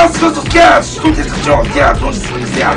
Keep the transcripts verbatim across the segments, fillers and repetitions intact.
Yes, yes, yes, tudo isso, John, yeah, tudo isso, yeah.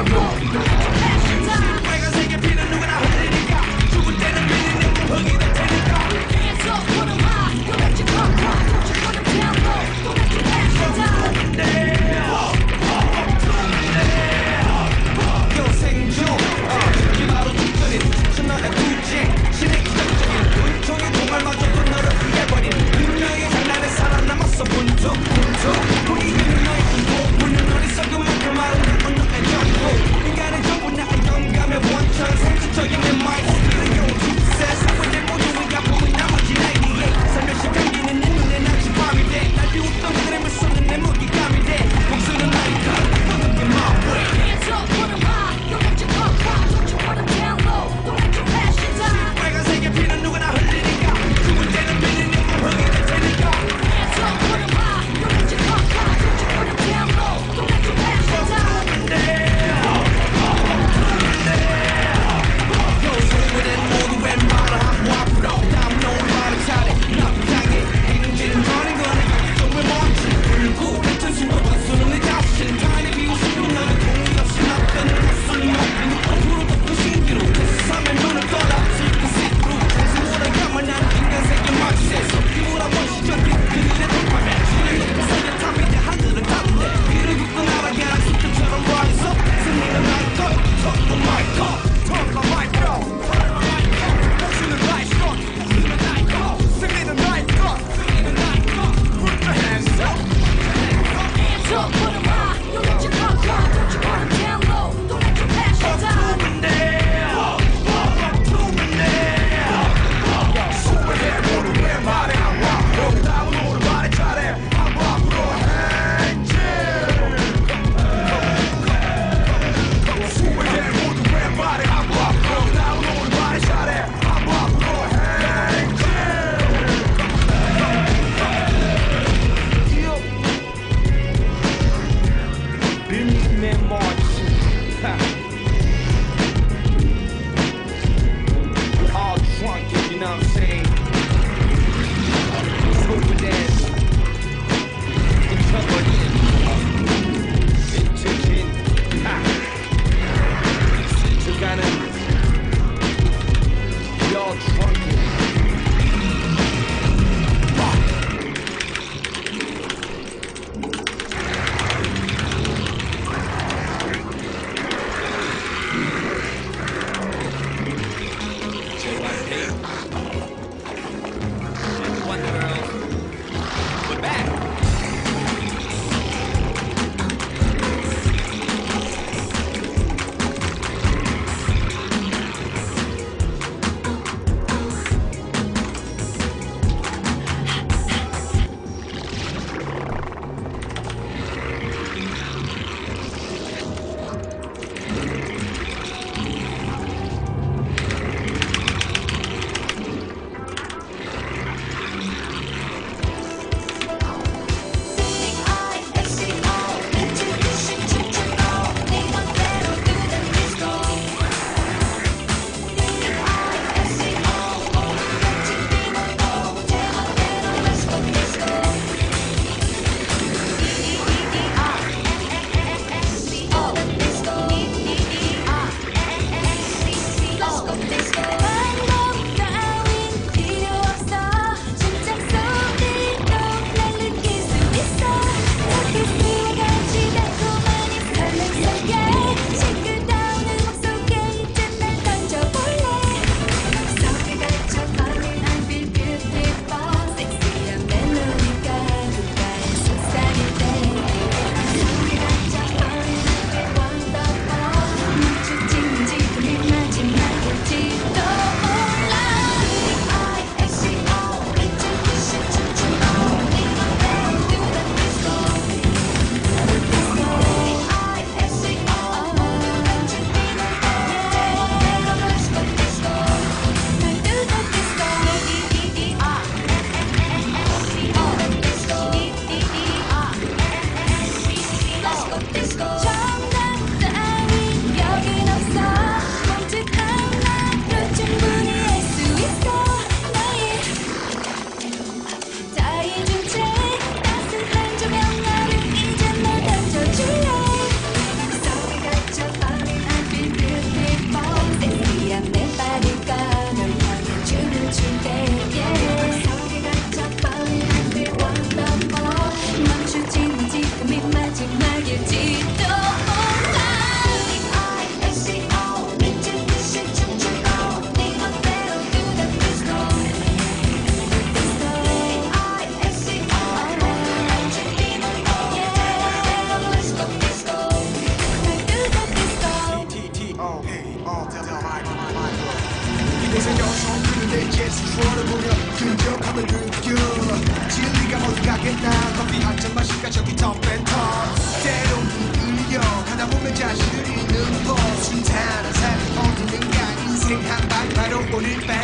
추월해보며 근접함을 느껴 진리가 어디 가겠나 커피 한 잔 마실까 저기 톱앤톱 때론 끌려 가다 보면 자신을 잃는 법 순탄한 삶 어디는가 인생 한방 바로 오늘 밤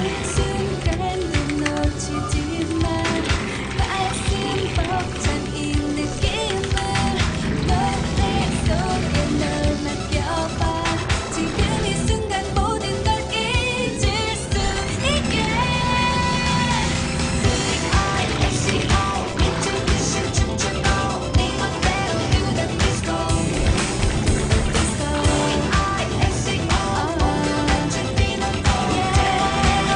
한순간도 놓치지만 가슴 벅찬 이 느낌을 노래 속에 널 맡겨봐 지금 이 순간 모든 걸 잊을 수 있게 V-I-S-C-O 미친 듯이 춤추고 네 멋대로 do the disco disco V-I-S-C-O 모두 날 준비는 고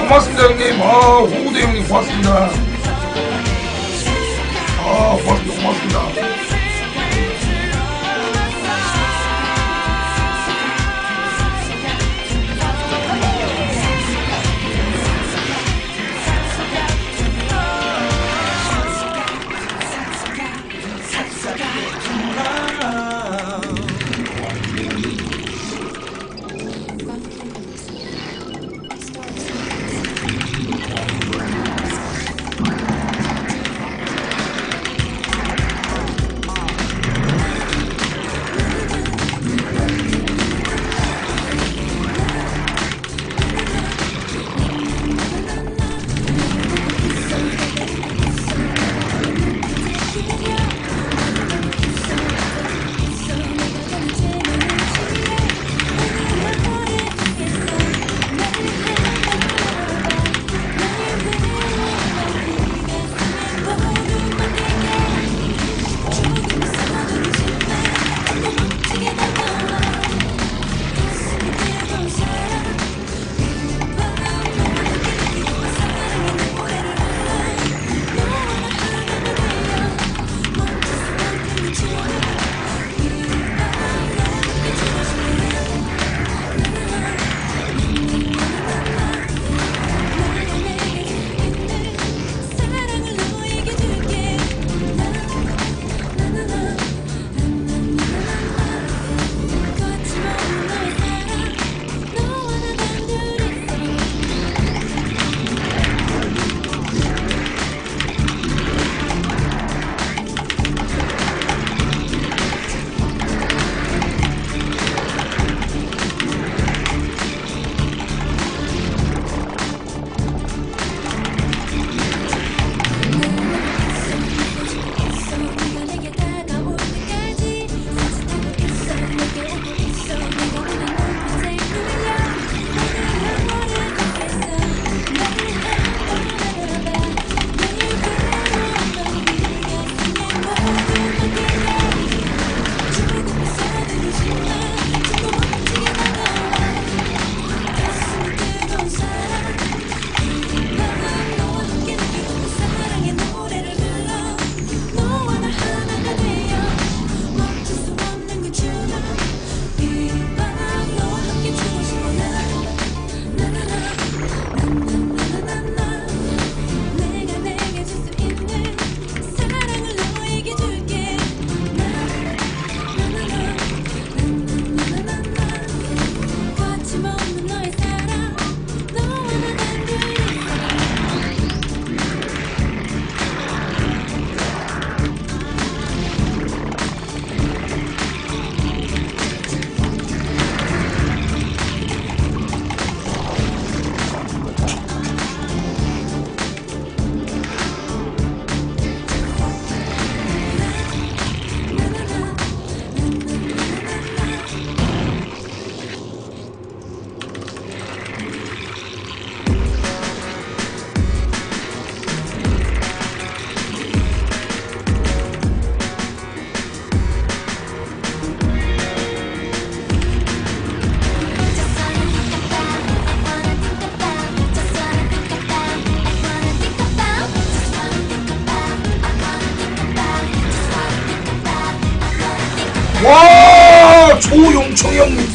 고맙습니다 형님. 아 호우대 형님 고맙습니다. 아 고맙습니다 고맙습니다. 와 조용청 형님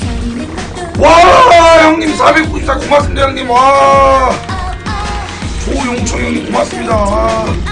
와 형님 사백구십사 고맙습니다 형님. 와 조용청 형님 고맙습니다. 와.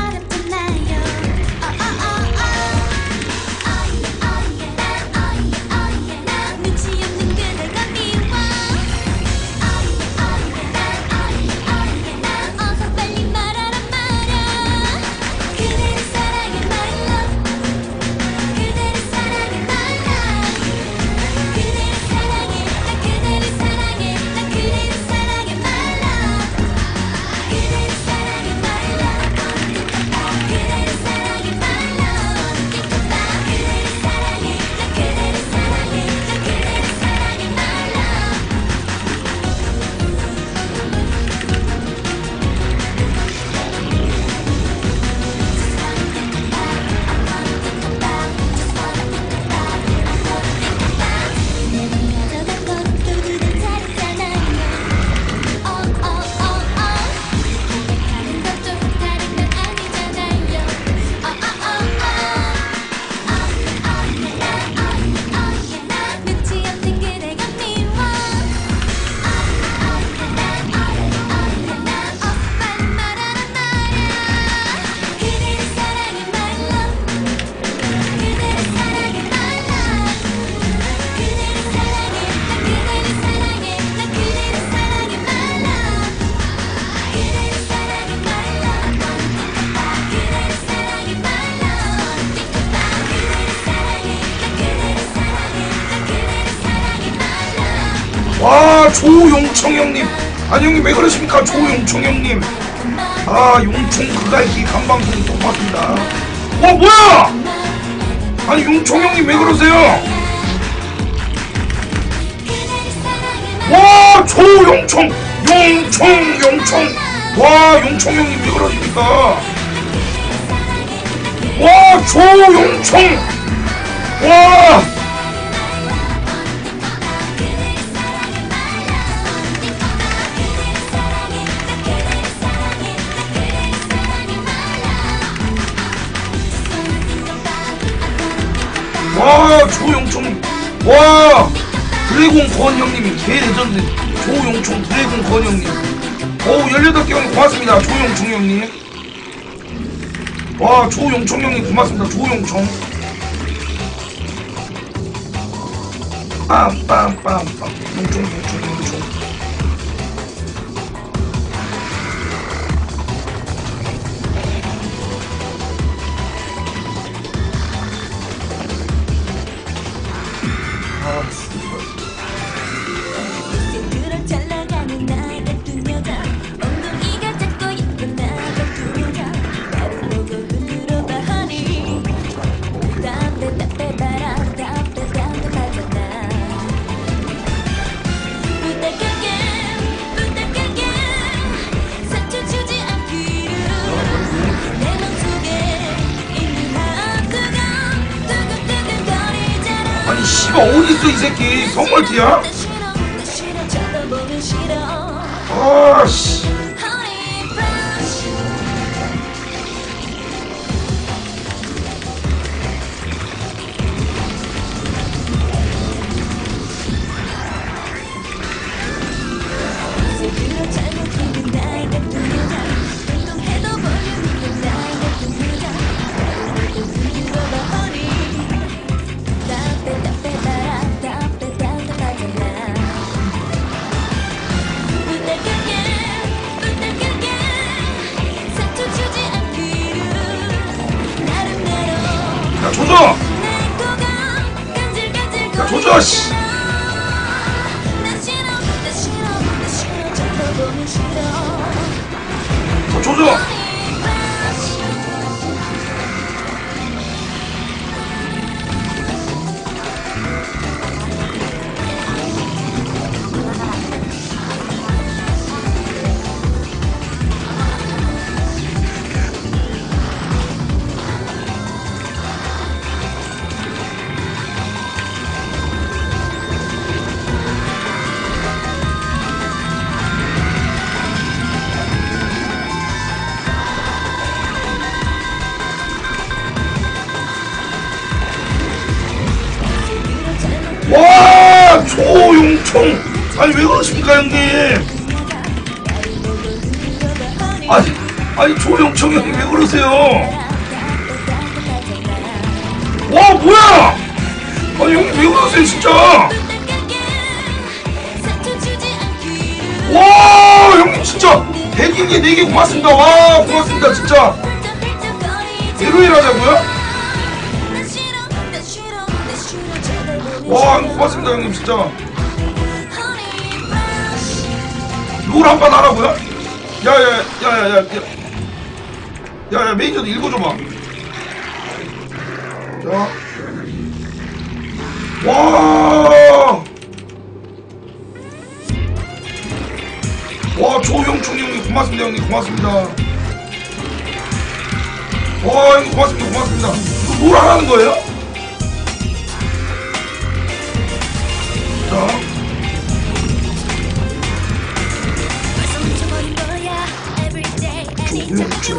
와 조용청 형님. 아니 형님 왜 그러십니까 조용청 형님. 아 용총 그갈기 간방송 또 고맙습니다. 와 뭐야 아니 용총 형님 왜 그러세요. 와 조용총 용총 용총 와 용총 형님 왜 그러십니까. 와 조용총 와 와 조용총 와 드래곤 건 형님이 개 레전드. 조용총 드래곤 건 형님 어우 열여덟 개 형님 고맙습니다. 조용총 형님 와 조용총 형님 고맙습니다. 조용총 빰빰빰빰 용총 용총 용총 그런 잘 나가는 나 같은 여자 엉덩이가 작고 예쁜 나 같은 여자 나를 보고 흔들어봐 honey 담배 담배 바라 담배 담배 맞았나 부탁할게 부탁할게 상처 주지 않기를 내 맘속에 있는 마음 뜨거 뜨거뜨거거리잖아 아니 씨발 어딨어 이 새끼 성멀티야? 아씨 야 조져 야 조져 씨 더 조져 와 조용총 아니 왜 그러십니까 형님. 아니 아니 조용총 형님 왜 그러세요. 와 뭐야 아니 형님 왜 그러세요 진짜. 와 형님 진짜 백일개 네 개 고맙습니다. 와 고맙습니다 진짜. 일요일 하자고요? 와 고맙습니다 형님 진짜. 롤 한 판 하라고요? 야야야야야 야야 매니저도 읽어줘봐. 자 와 와 조용총 형님 고맙습니다 형님 고맙습니다. 와 형님 고맙습니다 고맙습니다. 이거 롤 안 하는 거예요? 자 조용총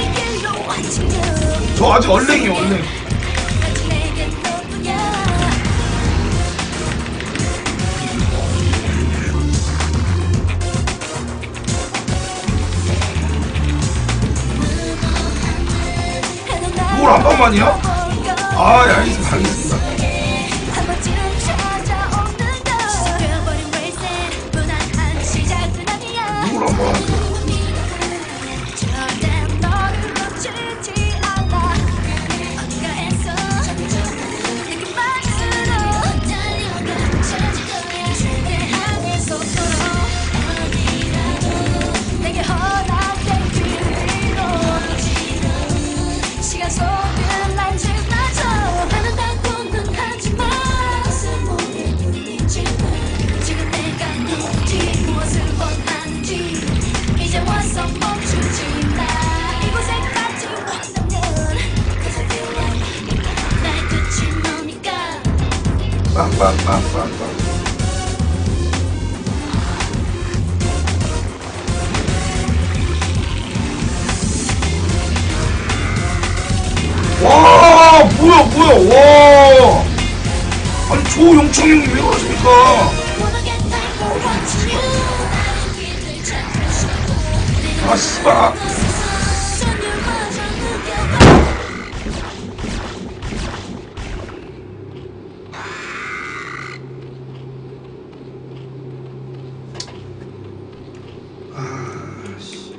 저 아직 얼랭이에요 얼랭. 하나만이요? 아, 예, 알겠습니다. 알겠습니다. 한 번쯤은 찾아오는 걸 시작되어버린 레이스 무난한 시작은 아니야 누구를 한번 할게요. 절대 너를 놓치지 않아 어딘가에서 느낌만으로 달려가 찾을 거야 내 향해서 어디라도 내게 허락된 길로 시간 속을 날 지나쳐 나는 닿고는 하지만 무슨 모르게 보이지만 지금 내가 누군지 무엇을 원하는지 이제 와서 멈추지 마 이곳에까지 왔다면 Cause I feel like 나의 끝이 너니까 빵빵빵빵빵. 와, 뭐야, 뭐야, 와. 아니, 조용청 형님 왜 그러십니까? 모르겠다 이거 watching you 나는 길을 찾고 싶고 아, 씨발. 전율마저 느껴봐 아, 씨.